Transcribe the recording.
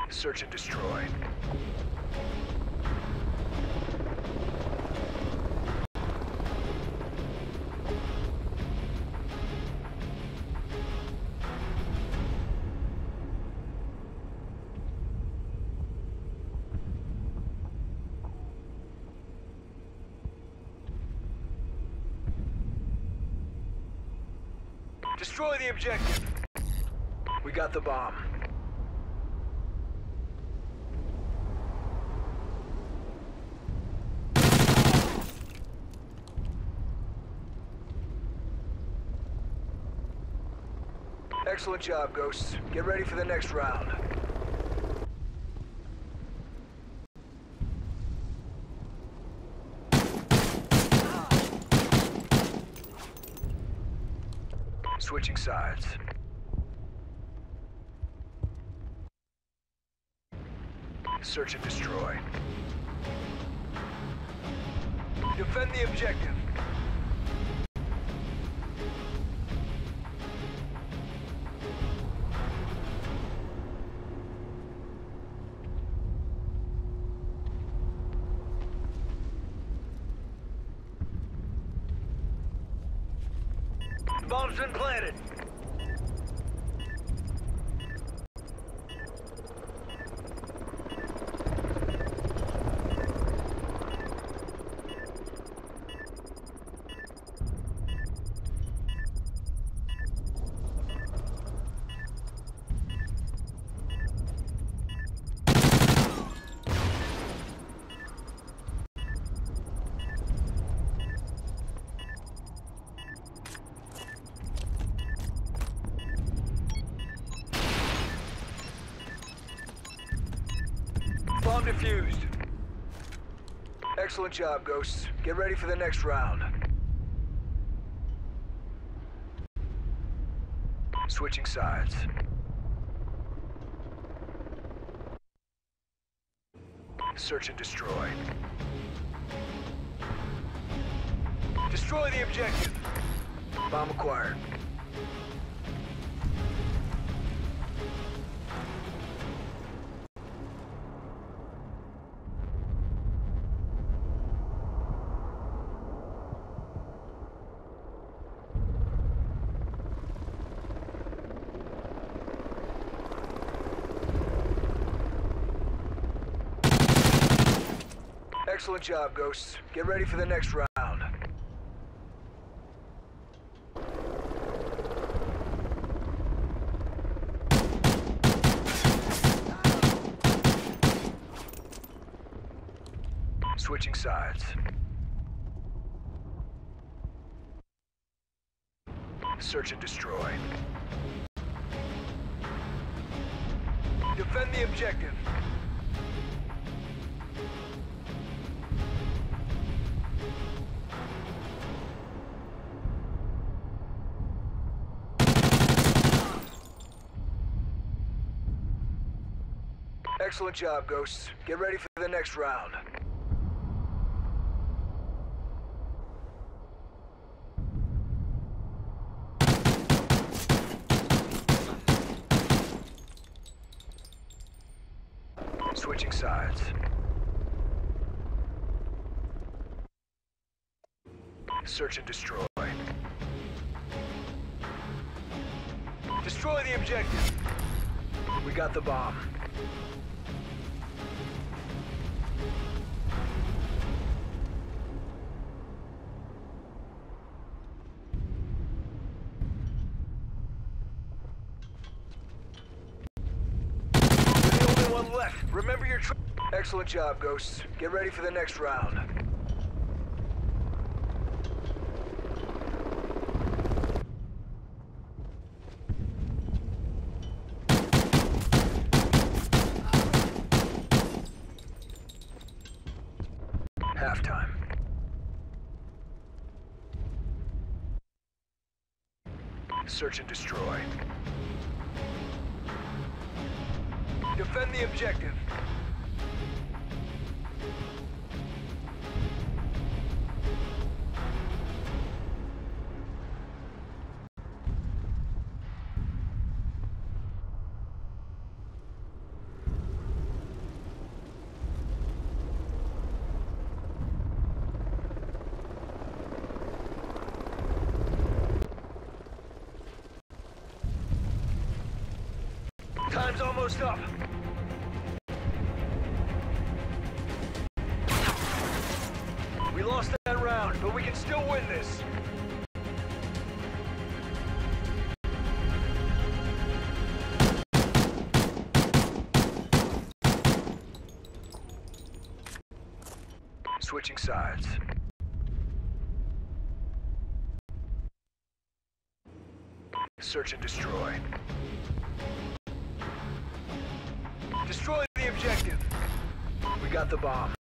Search and destroy. Destroy the objective. We got the bomb. Excellent job, Ghosts. Get ready for the next round. Switching sides. Search and destroy. Defend the objective. Bomb's been planted. Bomb defused. Excellent job, Ghosts. Get ready for the next round. Switching sides. Search and destroy. Destroy the objective. Bomb acquired. Excellent job, Ghosts. Get ready for the next round. Switching sides. Search and destroy. Defend the objective. Excellent job, Ghosts. Get ready for the next round. Switching sides. Search and destroy. Destroy the objective. We got the bomb. Left. Remember your Excellent job, Ghosts. Get ready for the next round. Halftime. Search and destroy. Defend the objective. almost up. We lost that round, but we can still win this. Switching sides. Search and destroy. Destroy the objective. We got the bomb.